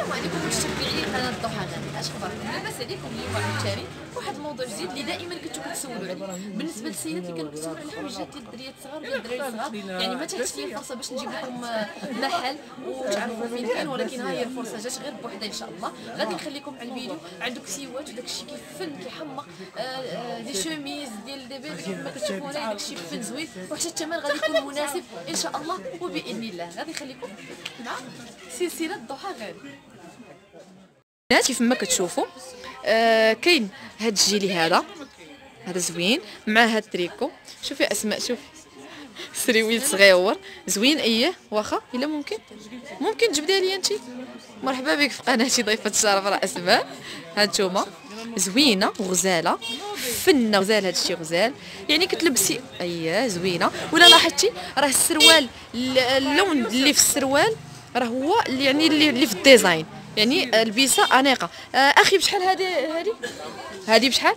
السلام عليكم متابعي قناه الضحى غدا، اش اخباركم؟ لاباس عليكم؟ اليوم عاوتاني واحد الموضوع جديد اللي دائما كنتو كتسولوا عليه بالنسبه للسيدات اللي كنسولوا على الحويجات ديال الدريات الصغار ديال الدراري الصغار. يعني ما تحتش لي الفرصه باش نجيب لكم محل وتعرفوا فين كاين، ولكن ها هي الفرصه جات غير بوحدها ان شاء الله. غادي نخليكم على الفيديو عنده كسيوات وداك الشيء كيفن كيحمق، دي شوميز ديال دابا كما كتشوفوا هنا داك الشيء فن زوين، وحتى الثمن غادي يكون مناسب ان شاء الله وباذن الله. غادي نخليكم مع سلسله الضحى غدا. كيف ما كتشوفوا كاين هاد الجيلي هذا زوين مع هاد التريكو. شوفي اسماء، شوفي سريويل صغيور زوين. اييه واخا الا ممكن تجبديها لي انت. مرحبا بك في قناتي ضيفه الشرف راه اسماء. هانتوما زوينه وغزاله فنه غزال. هاد الشيء غزال يعني كتلبسي. اييه زوينه. ولا لاحظتي راه السروال اللون اللي في السروال راه هو يعني اللي في الديزاين، يعني البسه انيقه. اخي بشحال هذه بشحال؟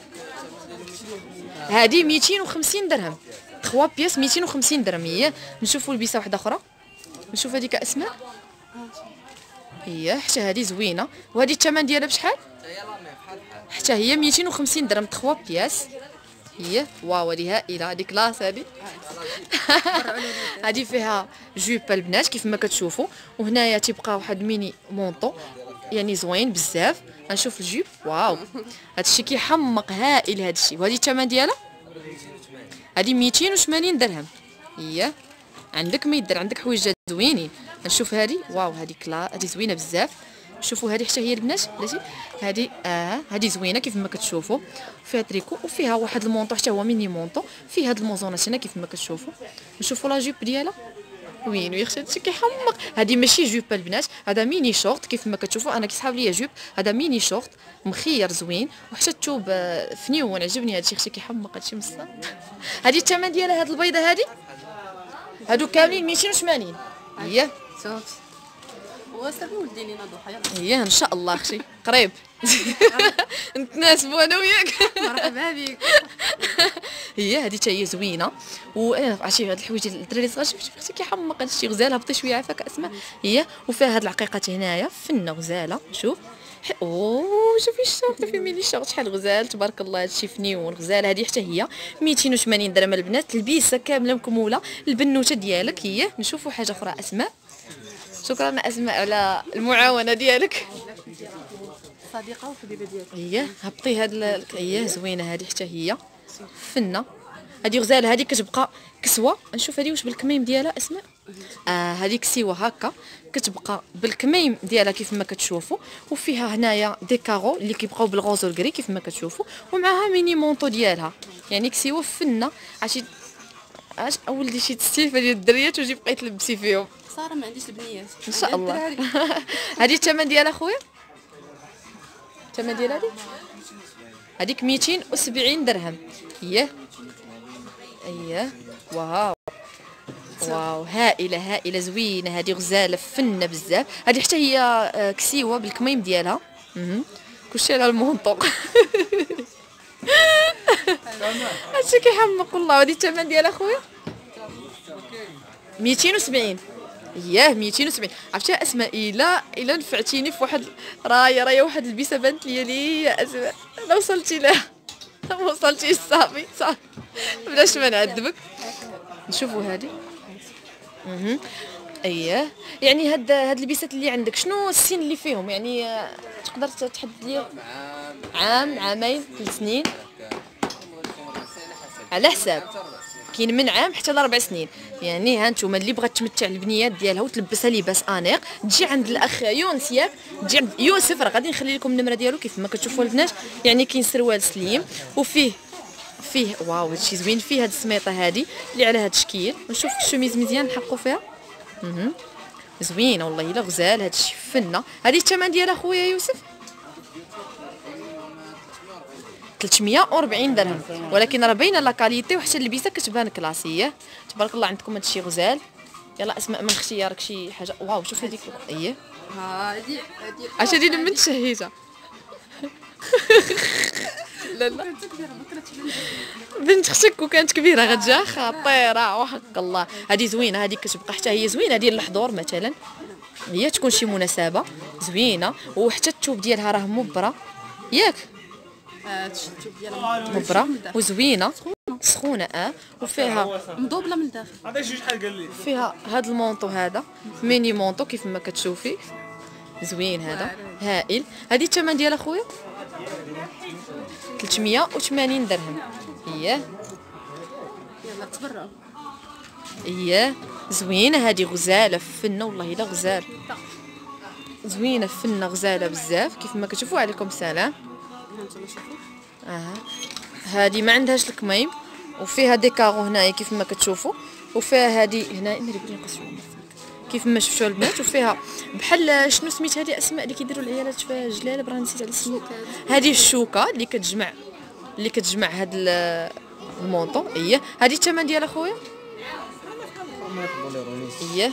هذه 250 درهم 3 بياس 250 درهم. هي نشوفوا البسه واحده اخرى، نشوف هذيك اسماء. هي حتى هذه زوينه. وهذه الثمن ديالها بشحال؟ حتى هي 250 درهم 3 بياس. هي واو هذه هائله. هذه كلاس هذه. هذه فيها جوب البنات كيف ما كتشوفوا، وهنايا تيبقى واحد ميني مونطو يعني زوين بزاف. غنشوف الجيب. واو هادشي كيحمق هائل هادشي. وهذه الثمن ديالها هذه 280 درهم. هي عندك ما يدير، عندك حويجات زوينين. نشوف هذه. واو هذه هذه زوينه بزاف. شوفوا هذه حتى هي البنات بلاتي. هذه هذه زوينه كيف ما كتشوفوا، فيها تريكو وفيها واحد المونطو حتى هو ميني مونطو، فيه هاد الموزونات هنا كيف ما كتشوفوا. نشوفوا لا جيب ديالها وين ويخشى هادشي كيحمق. هذه ماشي جوب البنات، هذا ميني شورت كيف ما كتشوفوا. انا كيسحاب ليا جوب، هذا ميني شورت مخير زوين، وحتى الثوب فنيون. عجبني هادشي، خشي كيحمق هادشي مصا. هذه الثمن ديالها هاد البيضه هذه هادو كاملين 280. هي صافي وصافي ولدي لينا ضحى. يلاه هي ان شاء الله اختي قريب نتناسبوا انا وياك. مرحبا بك. هي هذه حتى هي زوينه. وعرفتي هاد الحوايج ديال الدراري الصغار شفتي اختي كيحمق هادشي غزال. هبطي شويه عافاك اسماء. هي وفيها هاد العقيقات هنايا فنه غزاله. شوف شوفي الشورت في ميني شورت شحال غزال تبارك الله. هادشي فنيون غزال. هذه حتى هي 280 درهم البنات. البيسه كامله مكموله البنوته ديالك. هي نشوفوا حاجه اخرى اسماء. شكرا اسماء على المعاونه ديالك صديقه وحبيبه ديالك. هي هبطي هاد هي زوينه. هذه حتى هي فنه. هذه غزاله. هذه كتبقى كسوه. نشوف هذه واش بالكميم ديالها اسماء. هذه كسيوه هكا كتبقى بالكميم ديالها كيف ما كتشوفوا، وفيها هنايا دي كارو اللي كيبقاو بالغوز والكري كيف ما كتشوفوا، ومعها ميني مونطو ديالها. يعني كسيوه فنه. عرفتي اولدي شي تستيفه ديال الدريات وجي بقيت تلبسي فيهم. صراحه ما عنديش البنيات ان شاء الله. هذه الثمن ديالها خويا؟ الثمن ديال هذيك 270 درهم. هي واو هائله زوينه. هذه غزاله فنه بزاف. هذه حتى هي كسيوه بالكميم ديالها. كلشي على المونطو. هادشي كيحمق والله. هذه الثمن ديالها خويا 270. ياه 270. عرفتي اسماء الا نفعتيني في واحد رايه واحد البسه بانت لي يا اسماء. لا وصلتي لها ما وصلتيش. صافي بلاش ما نعذبك. نشوفوا هذه. اييه يعني هاد البسات اللي عندك شنو السن اللي فيهم؟ يعني تقدر تحدد لي عام عامين 3 سنين على حساب. كاين من عام حتى ل 4 سنين. يعني ها نتوما اللي بغات تمتع البنيات ديالها وتلبسها لباس انيق تجي عند الاخ يونس ياك، تجي عند يوسف. راه غادي نخلي لكم النمره ديالو كيف ما كتشوفوا البنات. يعني كاين سروال سليم وفيه واو هادشي زوين. فيه هاد السميطه هادي اللي على هاد الشكل. نشوف الشوميز مزيان نحقوا فيها. زوينه والله الا غزال. هادشي فنه. هذه الثمن ديالها خويا يوسف 340 درهم. ولكن راه باينه لا كاليتي وحتى اللبسه كتبان كلاسيه. تبارك الله عندكم هادشي غزال. يلا اسماء من اختيارك شي حاجه. واو شوف هذيك. اييه هادي اش هادي اللي من شهيجه. لا بنت اختك وكانت كبيره غتجا خطيره وحق الله. هذه زوينه. هذه كتبقى حتى هي زوينه ديال الحضور مثلا. هي تكون شي مناسبه زوينه، وحتى الثوب ديالها راه مبره ياك، الشوب ديالها مبره وزوينه سخونه وفيها مضوبله من الداخل. عطيه شي شحال قال لي فيها هذا المونطو، هذا ميني مونطو كيف ما كتشوفي، زوين هذا هائل. هذه الثمن ديال اخويا 380 درهم. اييه يلا تبرعوا. اييه زوينه هذه، غزاله فنه والله الا غزال، زوينه فنه غزاله بزاف كيف ما كتشوفوا. عليكم السلام. هانتوما شوفوا. هذه ما عندهاش الكميم، وفيها ديكارو هنايا كيف ما كتشوفوا، وفيها هذه هنا كيف ما شفتوا البنات، وفيها بحال شنو سميت هذه اسماء اللي كيديروا العيالات في جلالب، راه نسيت على اسمها. هذه الشوكه اللي كتجمع هذا المونطو. اييه هذه الثمن ديال اخويا اييه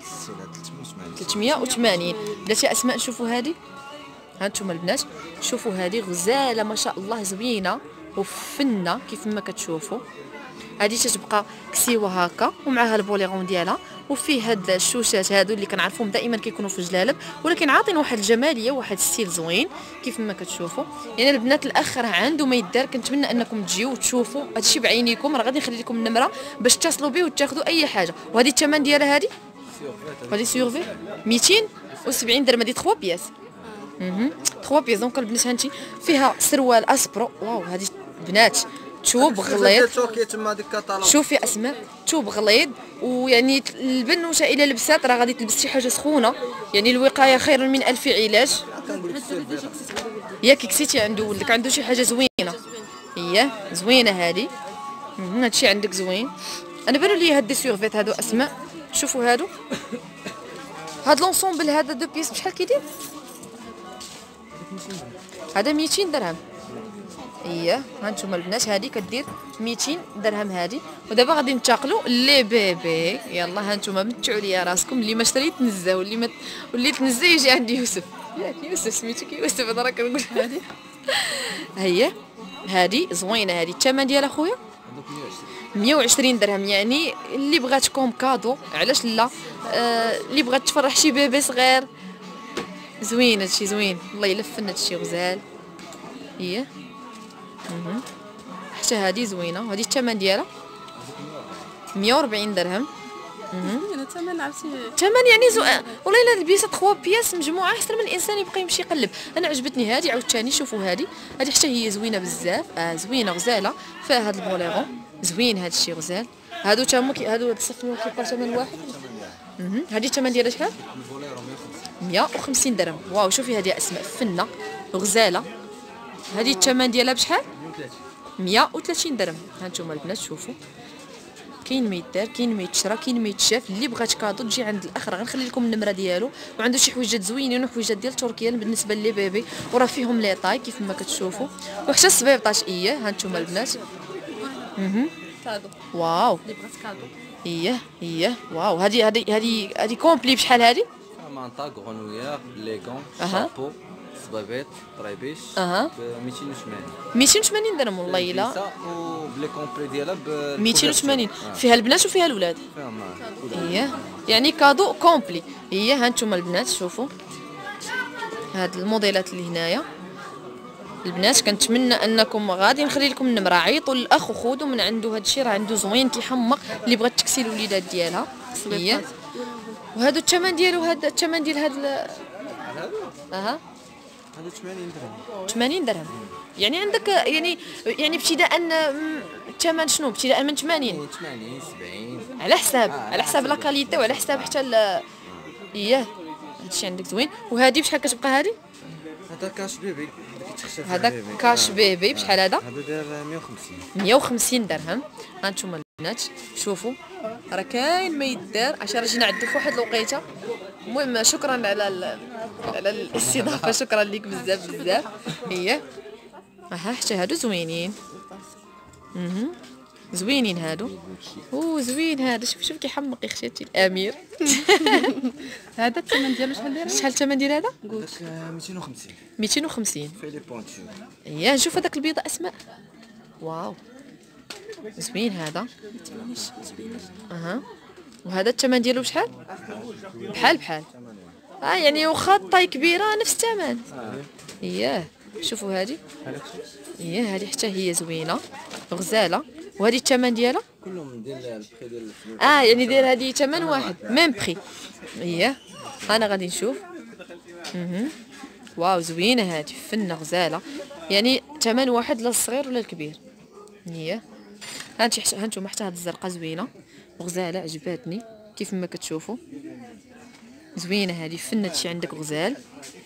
380. بلاتي اسماء شوفوا هذه، ها انتم البنات شوفوا هذه غزاله ما شاء الله، زوينه وفنه كيف ما كتشوفوا. هذه تتبقى كسيوه هكا ومعها البوليغون ديالها، وفيه هاد الشوشات هادو اللي كنعرفوهم دائما كيكونوا في الجلالب، ولكن عاطين واحد الجماليه وواحد الستيل زوين كيف ما كتشوفوا. يعني البنات الاخ راه عنده ما يدار، كنتمنى انكم تجيو وتشوفوا هادشي بعينيكم. راه غادي نخلي لكم النمره باش تتصلوا به وتاخذوا اي حاجه. وهذه الثمن ديالها هذه سيرفي 270 درهم. هذه 3 بياس 3 بياس. دونك البنات هانتي فيها سروال اسبرو. واو هذه بنات ثوب غليظ، شوفي اسماء ثوب غليظ، ويعني البنوته الى لبسات راه غادي تلبس شي حاجه سخونه، يعني الوقايه خير من الف علاج. ياك كسيتي عنده ولدك عنده شي حاجه زوينه. هي زوينه هذه، هادشي عندك زوين. انا بانوا لي هاد دي سيرفيت هادو اسماء، شوفوا هادو، هاد لونسومبل هذا دو بيس بشحال كيدير؟ هذا 200 درهم. اييه هانتوما البنات هذه كدير 200 درهم هذه. ودابا غادي ننتقلوا لي بيبي. يلا هانتوما متعوا ليا راسكم، اللي ما اشتري تنزا، واللي تنزا يجي عند يوسف. ياك يوسف سميتك يوسف، انا راه كنقول هذه. هي هذه زوينه هذه. الثمن ديال اخويا 120 درهم. يعني اللي بغاتكم كادو علاش لا، اللي بغات تفرح شي بيبي صغير زوين. هادشي زوين والله الا فن، هادشي غزال. هي حتى هذه زوينه. وهذه الثمن ديالها 140 درهم. الثمن عرفتي الثمن يعني والله الا البيسه 3 بياس مجموعه احسن من الانسان يبقى يمشي يقلب. انا عجبتني هذه عاوتاني. شوفوا هذه حتى هي زوينه بزاف. زوينه غزاله، فيها هذا البوليغون زوين. هذا الشيء غزال. هادو تما هادو تصفوا كيبقى ثمن واحد. هذه الثمن ديالها شحال؟ 150 درهم. واو شوفي هذه اسماء فنه غزاله. هذه الثمن ديالها بشحال؟ 130 درهم. هانتوما البنات شوفوا، كاين ما يدار، كاين ما يتشرى، كاين ما يتشاف. اللي بغات كادو تجي عند الاخ، راه غنخلي لكم النمره ديالو. وعنده شي حويجات زوينين وحويجات ديال تركيا بالنسبه لي بيبي، وراه فيهم لي طاي كيف ما كتشوفوا، وحتى الصبيبطاش. هانتوما البنات كادو واو اللي بغات كادو. هي واو. هذه كومبلي بشحال هذه؟ مانطا غونويير ليغون شابو صبيبيط طريبيش ب 280 درهم. والله الا وبلي كومبلي ديالها ب 280. فيها البنات وفيها الولاد. يعني كادو كومبلي. هانتوما البنات شوفوا هاد الموديلات اللي هنايا. البنات كنتمنى انكم غادي نخلي لكم النمره، عيطوا للاخ وخذوا من عنده هادشي، راه عنده زوين كيحمق. اللي بغات تكسي الوليدات ديالها. وهذا الثمن ديالو، هذا الثمن ديال هذا هذا 80 درهم. 80 درهم. يعني عندك يعني ابتداء الثمن شنو؟ ابتداء من 80 70 على حساب لا كاليتي، وعلى حساب حتى هادشي عندك زوين. وهذه بشحال كتبقى هذه؟ هذا كاش بيبي. هذا كاش بيبي بشحال هذا؟ هذا داير 150 درهم. هانتوما البنات شوفوا راه كاين ما يدار. عشان جينا عندك في واحد الوقيته. المهم شكرا على الاستضافه، شكرا لك بزاف بزاف. حتى هادو زوينين. زوينين هادو. زوين هذا. شوف كيحمق يا اختي الامير. هذا الثمن ديالو شحال الثمن ديال هذا؟ 250 في لي بونتور. نشوف هذاك البيضه اسماء. واو زوين هذا. وهذا الثمن ديالو بشحال؟ بحال يعني واخا طاي كبيره نفس الثمن. اييه شوفوا هذه، اييه هذه حتى هي زوينه غزاله. وهذه الثمن ديالها كلهم ديال البخي ديال الفلوس. يعني داير هذه ثمن واحد ميم بخي. اييه انا غادي نشوف. واو زوينه هذه فنه غزاله، يعني ثمن واحد لا الصغير ولا الكبير. اييه هانتوما حتى هاد الزرقاء زوينه وغزاله عجباتني كيف ما كتشوفوا. زوينه هذه فنه شي عندك غزال.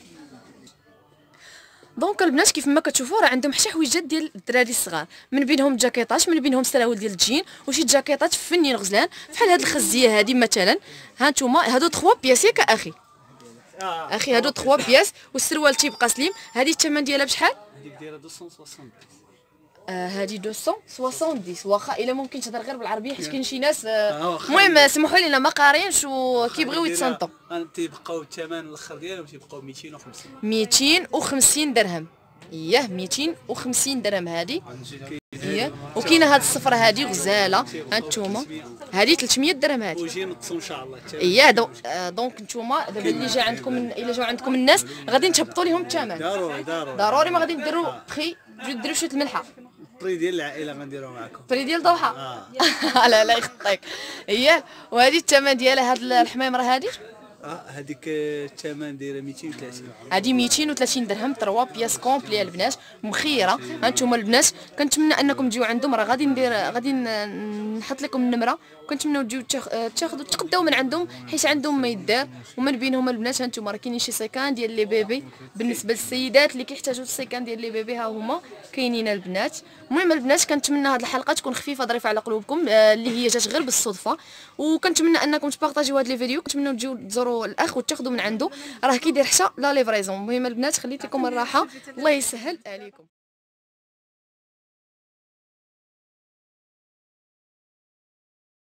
دونك البنات كيف ما كتشوفوا راه عندهم حتى حويجات ديال الدراري الصغار، من بينهم جاكيطات، من بينهم سراول ديال الجين وشي جاكيطات فنين غزلان بحال هاد الخزيه هذه مثلا. ها نتوما هادو 3 بياس ياك اخي؟ اخي هادو 3 بياس والسروال تيبقى سليم. هذه الثمن ديالها بشحال؟ هذيك دايره 260. هذه 270 واخا الا ممكن تهضر غير بالعربيه حيت كاين شي ناس المهم سمحوا لينا ما قاريينش وكيبغيو يتصنتوا. تيبقاو الثمن الاخر ديالهم تيبقاو 250. 250 درهم. اييه 250 درهم هذه. اييه وكاينه هاد الصفرة هذه غزاله هانتوما، هذه 300 درهم هذه. ويجي نقصوا ان شاء الله. اييه دونك نتوما دابا اللي جا عندكم الا جاو عندكم الناس غادي تهبطوا لهم الثمن. ضروري ما غادي ديروا بخي ديروا شويه الملحه. البري ديال العائله غنديروه معكم. بري ديال ضحى. لا يخطيك. اييه وهذه الثمن ديالها هاد الحميمره هذه هذيك الثمن دايره 230. هذه 230 درهم 3 بياس كومبلي البنات مخيره. هانتوما البنات كنتمنى انكم تجيو عندهم، راه غادي نحط لكم النمره، كنتمنوا تجيو تاخذوا تقداو من عندهم حيت عندهم ما يدار. ومن بينهم البنات هانتوما راه كاينين شي سيكان ديال لي بيبي بالنسبه للسيدات اللي كيحتاجوا السيكان ديال لي بيبي ها هما كاينين البنات. المهم البنات كنتمنى هذه الحلقه تكون خفيفه ظريفه على قلوبكم اللي هي جات غير بالصدفه، وكنتمنى انكم تبارطاجيو هذا الفيديو، كنتمنى تجيو تزوروا الاخ وتاخذوا من عنده راه كيدير حتى لا ليفريزون. المهم البنات خليت لكم الراحه الله يسهل عليكم.